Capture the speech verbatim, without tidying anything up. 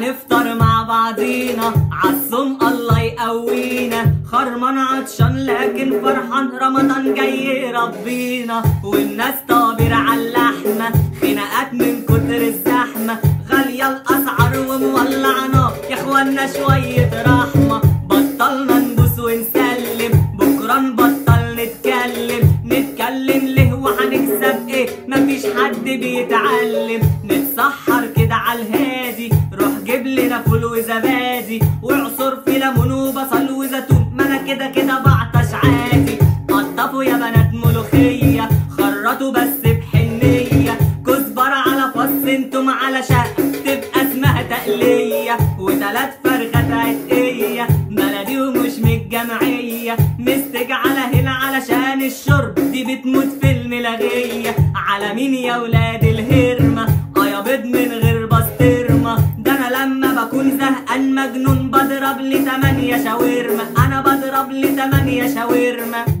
هنفطر مع بعضينا عالصوم الله يقوينا. خرمان عطشان لكن فرحان رمضان جاي ربينا. والناس طابر عاللحمة خناقات من كتر الزحمة. غالية الأسعار ومولع نار يا اخوانا شوية رحمة. بطلنا نبوس ونسلم بكرة نبطل نتكلم. نتكلم ليه وهنكسب ايه مفيش حد بيتعلم. نتسحر كده عالهادي روح جيب لنا فول وزبادي وعصر في ليمون وبصل وزيتون. ما انا كده كده بعطش عادي. قطفوا يا بنات ملوخية خرطوا بس بحنية. كزبرة على فص انتم على شقة تبقى اسمها تقلية. وتلات فرخات عتقية بلدي ومش من الجمعية. مستج على هنا علشان الشرب دي بتموت في الملاغية. على مين يا ولاد الهرمة اه يا بيض من غير بسطرمة. ده انا لما بكون زهقان مجنون بضرب لي تمانية شاورما. انا بضرب لي تمانية شاورما.